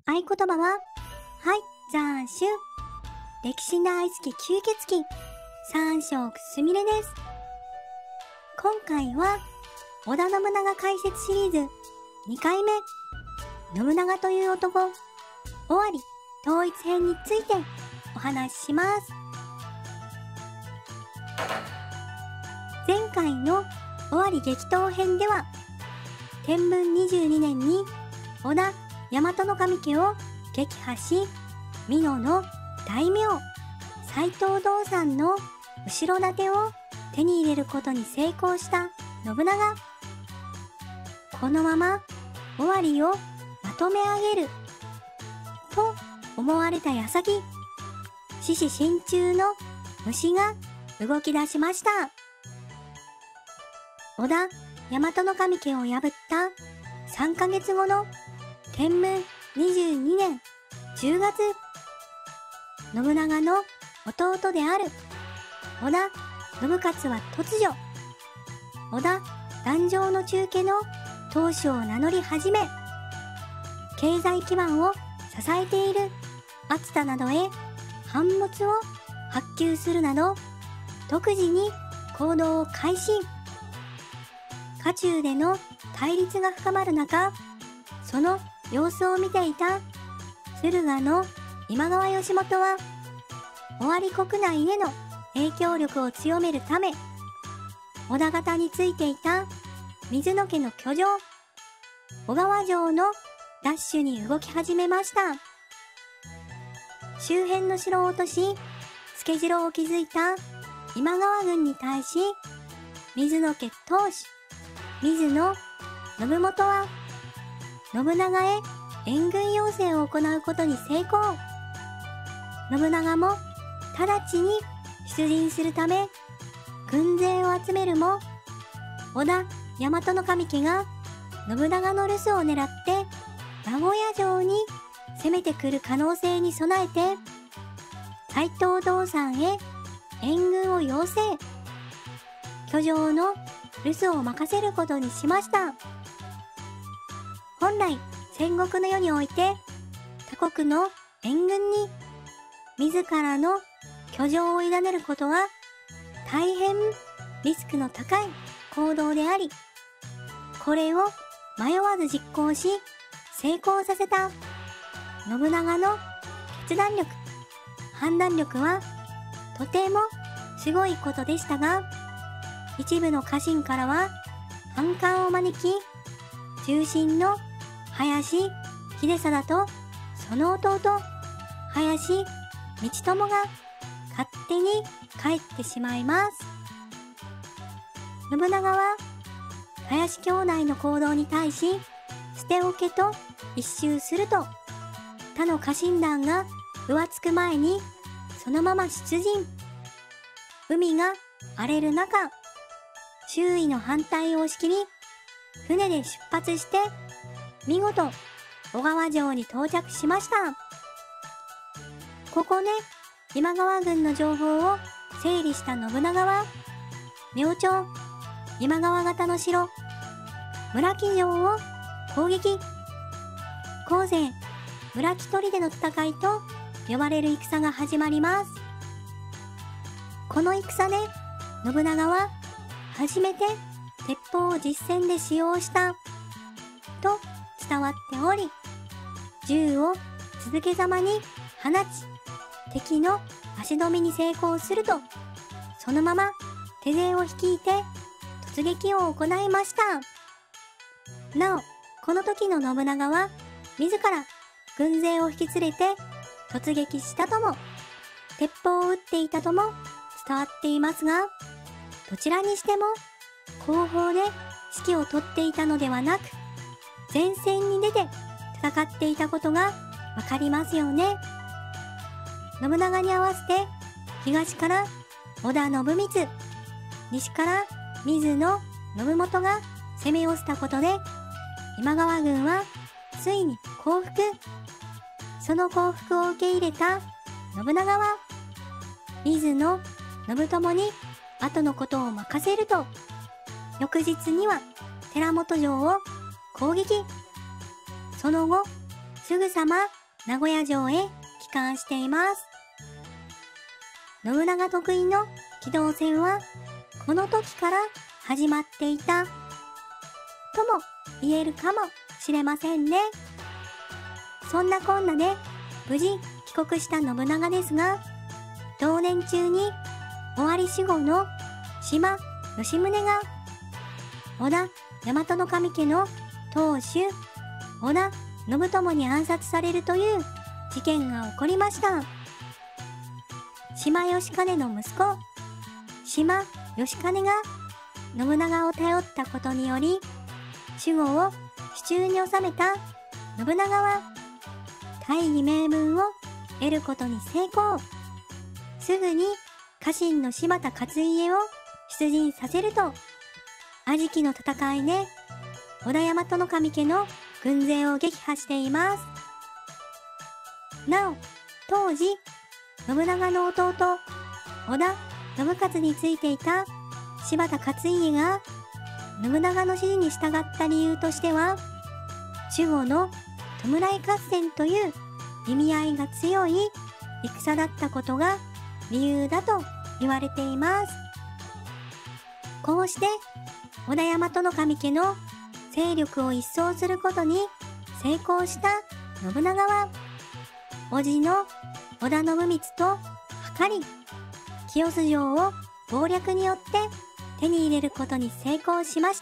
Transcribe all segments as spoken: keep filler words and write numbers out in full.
合言葉は、はい、斬首。歴史大好き吸血鬼、三色すみれです。今回は、織田信長解説シリーズにかいめ、信長という男、尾張統一編についてお話しします。前回の尾張激闘編では、天文にじゅうにねんに織田大和守家を撃破し、美濃の大名、斎藤道三の後ろ盾を手に入れることに成功した信長。このまま尾張をまとめ上げると思われた矢先、獅子心中の虫が動き出しました。織田大和守家を破ったさんかげつごの天文にじゅうにねんじゅうがつ、信長の弟である織田信雄は突如、織田壇上の中家の当主を名乗り始め、経済基盤を支えている熱田などへ版物を発給するなど、独自に行動を開始。家中での対立が深まる中、その様子を見ていた駿河の今川義元は、尾張国内への影響力を強めるため、織田方についていた水野家の居城、小川城の奪取に動き始めました。周辺の城を落とし、付け城を築いた今川軍に対し、水野家当主、水野信元は、信長へ援軍要請を行うことに成功。信長も直ちに出陣するため、軍勢を集めるも、織田大和守家が信長の留守を狙って名古屋城に攻めてくる可能性に備えて、斎藤道三へ援軍を要請。居城の留守を任せることにしました。本来、戦国の世において、他国の援軍に自らの居城を委ねることは大変リスクの高い行動であり、これを迷わず実行し成功させた信長の決断力、判断力はとてもすごいことでしたが、一部の家臣からは反感を招き、重臣の林秀貞とその弟林道友が勝手に帰ってしまいます。信長は林兄弟の行動に対し捨ておけと一蹴すると、他の家臣団が浮つく前にそのまま出陣。海が荒れる中、周囲の反対を押し切り、船で出発して見事小川城に到着しました。ここで今川軍の情報を整理した信長は、明朝今川方の城村木城を攻撃。後世村木砦の戦いと呼ばれる戦が始まります。この戦で信長は初めて鉄砲を実戦で使用したと伝わっており、銃を続けざまに放ち、敵の足止めに成功すると、そのまま手勢を率いて突撃を行いました。なお、この時の信長は自ら軍勢を引き連れて突撃したとも、鉄砲を撃っていたとも伝わっていますが、どちらにしても後方で指揮を執っていたのではなく、前線に出て戦っていたことがわかりますよね。信長に合わせて東から織田信光、西から水野信元が攻め寄せたことで、今川軍はついに降伏。その降伏を受け入れた信長は、水野信友に後のことを任せると、翌日には寺本城を攻撃。その後、すぐさま名古屋城へ帰還しています。信長得意の機動戦はこの時から始まっていたとも言えるかもしれませんね。そんなこんなで無事帰国した信長ですが、同年中に尾張守護の島吉宗が織田大和守家の当主織田信友に暗殺されるという事件が起こりました。島義兼の息子島義兼が信長を頼ったことにより守護を手中に収めた信長は大義名分を得ることに成功。すぐに家臣の柴田勝家を出陣させると、安食の戦いで織田大和守家の軍勢を撃破しています。なお、当時信長の弟織田信雄についていた柴田勝家が信長の指示に従った理由としては、守護の弔い合戦という意味合いが強い戦だったことが理由だと言われています。こうして織田大和守家の勢力を一掃することに成功した信長は、叔父の織田信光と謀り、清須城を謀略によって手に入れることに成功しました。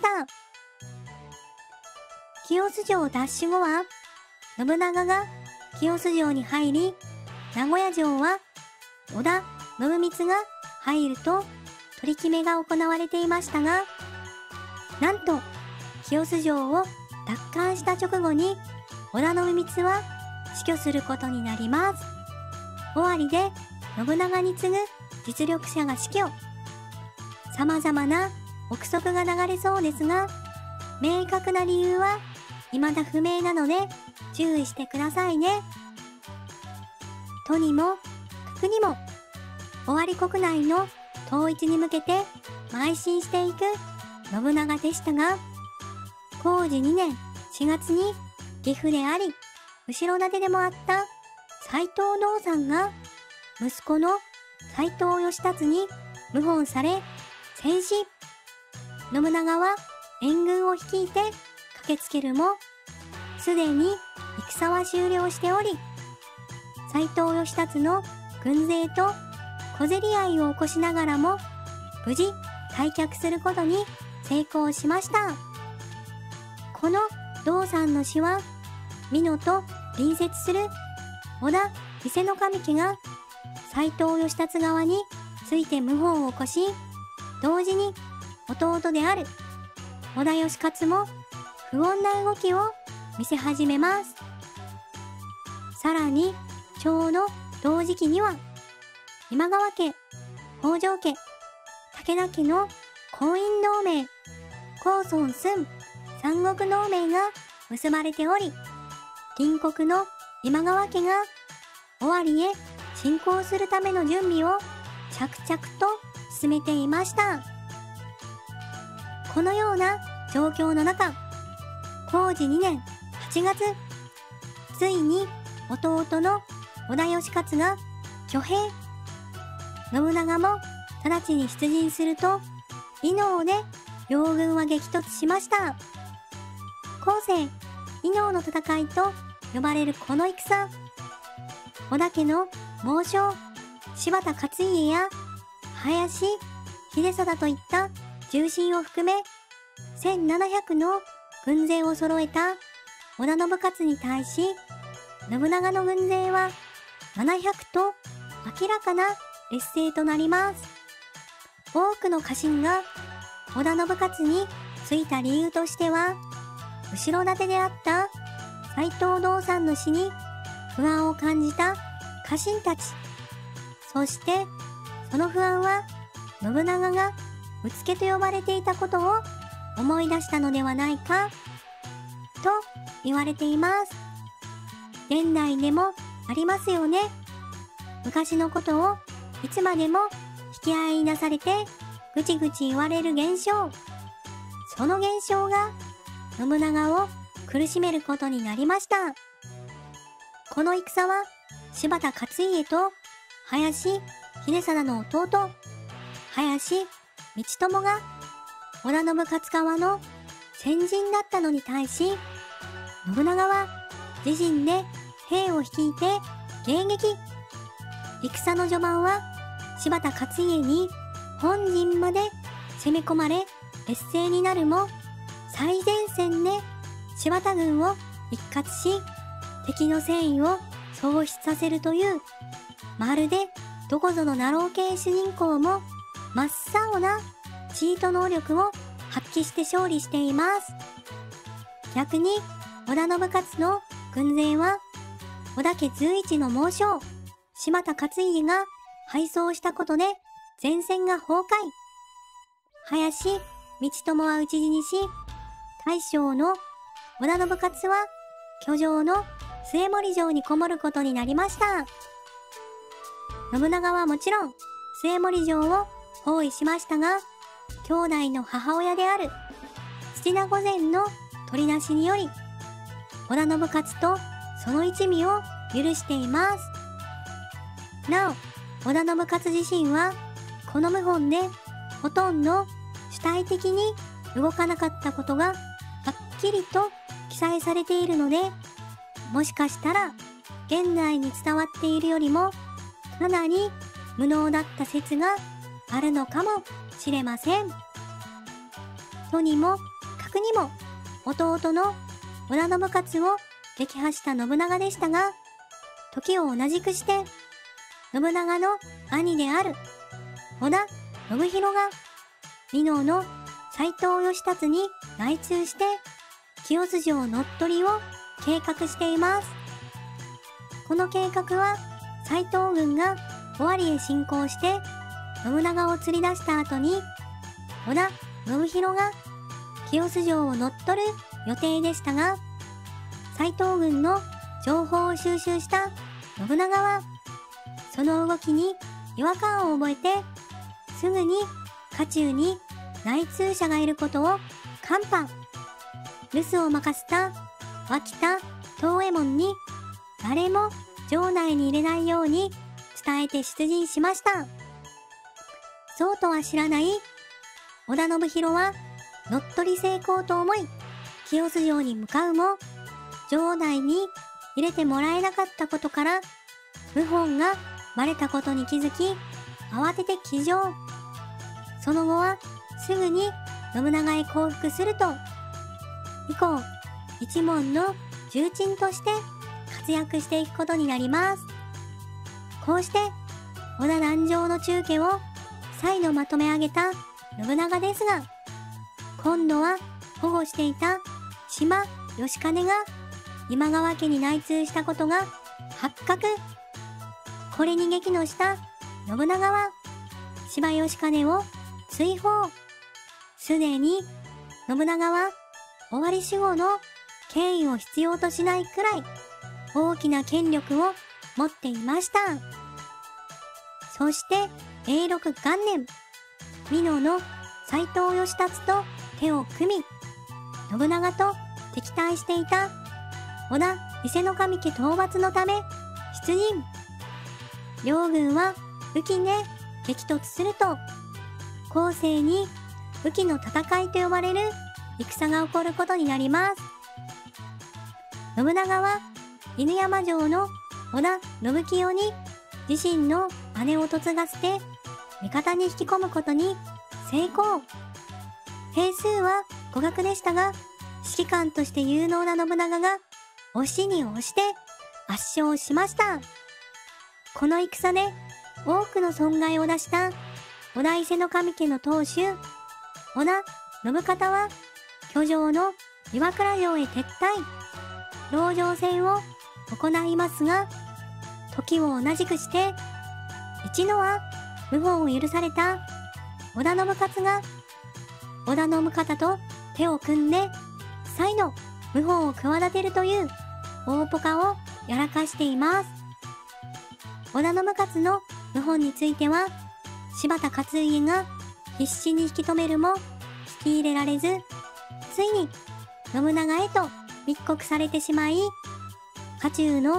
清須城奪取後は、信長が清須城に入り、名古屋城は織田信光が入ると取り決めが行われていましたが、なんと清須城を奪還した直後に織田信光は死去することになります。尾張で信長に次ぐ実力者が死去。様々な憶測が流れそうですが、明確な理由は未だ不明なので注意してくださいね。とにもかくにも尾張国内の統一に向けて邁進していく信長でしたが、弘治にねんしがつに義父であり後ろ盾でもあった斎藤道三が息子の斎藤義達に謀反され戦死。信長は援軍を率いて駆けつけるも、すでに戦は終了しており、斎藤義達の軍勢と小競り合いを起こしながらも無事退却することに成功しました。この道三の死は美濃と隣接する織田伊勢守家が斎藤義達側について謀反を起こし、同時に弟である織田義勝も不穏な動きを見せ始めます。さらにちょうど同時期には今川家、北条家、武田家の婚姻同盟、公孫寸三国同盟が結ばれており、隣国の今川家が尾張へ侵攻するための準備を着々と進めていました。このような状況の中、弘治にねんはちがつ、ついに弟の織田義勝が挙兵。信長も直ちに出陣すると、伊能で両軍は激突しました。後世、伊能の戦いと呼ばれるこの戦、織田家の猛将、柴田勝家や林秀貞といった重臣を含め、せんななひゃくの軍勢を揃えた織田信雄に対し、信長の軍勢はななひゃくと明らかな劣勢となります。多くの家臣が織田信雄についた理由としては、後ろ盾であった斎藤道三の死に不安を感じた家臣たち、そしてその不安は信長がうつけと呼ばれていたことを思い出したのではないかと言われています。現代でもありますよね。昔のことをいつまでも引き合いに出されてぐちぐち言われる現象。その現象が信長を苦しめることになりました。 この戦は柴田勝家と林秀貞の弟、林道友が織田信勝側の先陣だったのに対し、信長は自陣で兵を率いて迎撃。戦の序盤は柴田勝家に本陣まで攻め込まれ劣勢になるも、最前線で柴田軍を一括し、敵の戦意を喪失させるという、まるでどこぞのナロー系主人公も真っ青なチート能力を発揮して勝利しています。逆に織田信勝の軍勢は織田家随一の猛将柴田勝家が敗走したことで前線が崩壊。林道友は討ち死にし、大将の織田信勝は居城の末盛城にこもることになりました。信長はもちろん末盛城を包囲しましたが、兄弟の母親である土名御前の取りなしにより、織田信勝とその一味を許しています。なお、織田信勝自身はこの謀反でほとんど主体的に動かなかったことがはっきりと記載されているので、もしかしたら現代に伝わっているよりもかなり無能だった説があるのかもしれません。とにもかくにも弟の織田信勝を撃破した信長でしたが、時を同じくして信長の兄である織田信弘が美濃の斎藤義達に内通して清洲城乗っ取りを計画しています。この計画は斎藤軍が尾張へ侵攻して信長を釣り出した後に、織田信弘が清洲城を乗っ取る予定でしたが、斎藤軍の情報を収集した信長はその動きに違和感を覚えて、すぐに家中に内通者がいることを看破。留守を任せた脇田藤右衛門に誰も城内に入れないように伝えて出陣しました。そうとは知らない織田信弘は乗っ取り成功と思い清洲城に向かうも、城内に入れてもらえなかったことから謀反がバレたことに気づき、慌てて騎乗。その後はすぐに信長へ降伏すると、以降一門の重鎮として活躍していくことになります。こうして織田南城の中家を再度まとめ上げた信長ですが、今度は保護していた島義兼が今川家に内通したことが発覚。これに激怒した信長は島義兼を追放。すでに信長は尾張守護の権威を必要としないくらい大きな権力を持っていました。そして永禄元年、美濃の斎藤義達と手を組み、信長と敵対していた織田伊勢守家討伐のため出陣。両軍は雨季で激突すると、後世に雨季の戦いと呼ばれる戦が起こることになります。信長は犬山城の織田信清に自身の姉を嫁がせて味方に引き込むことに成功。兵数は互角でしたが、指揮官として有能な信長が押しに押して圧勝しました。この戦で多くの損害を出した織田伊勢守家の当主織田信方は居城の岩倉城へ撤退。籠城戦を行いますが、時を同じくして一度は謀反を許された織田信勝が織田信方と手を組んで再度謀反を企てるという大ポカをやらかしています。織田信勝の謀反については柴田勝家が必死に引き止めるも聞き入れられず、ついに信長へと密告されてしまい、家中の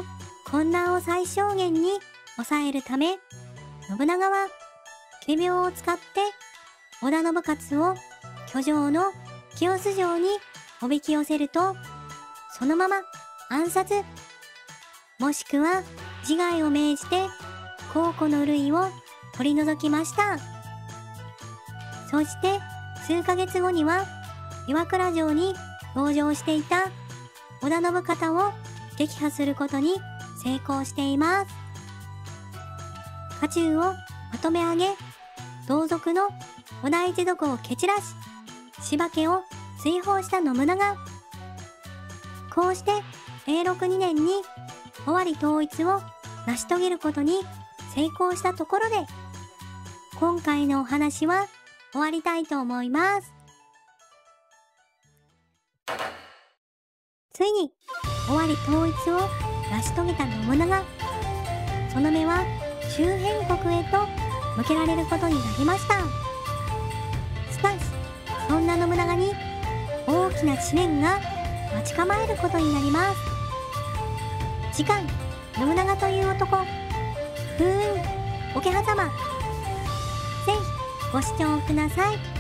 混乱を最小限に抑えるため、信長は仮病を使って織田信雄を居城の清洲城におびき寄せると、そのまま暗殺、もしくは自害を命じて皇庫の類を取り除きました。そして数ヶ月後には岩倉城に籠城していた織田信方を撃破することに成功しています。家中をまとめ上げ、同族の織田一族を蹴散らし、柴家を追放した信長。こうして永禄にねんに尾張統一を成し遂げることに成功したところで、今回のお話は終わりたいと思います。ついに尾張統一を成し遂げた信長。その目は周辺国へと向けられることになりました。しかし、そんな信長に大きな試練が待ち構えることになります。次回、信長という男、風雲桶狭間。ぜひご視聴ください。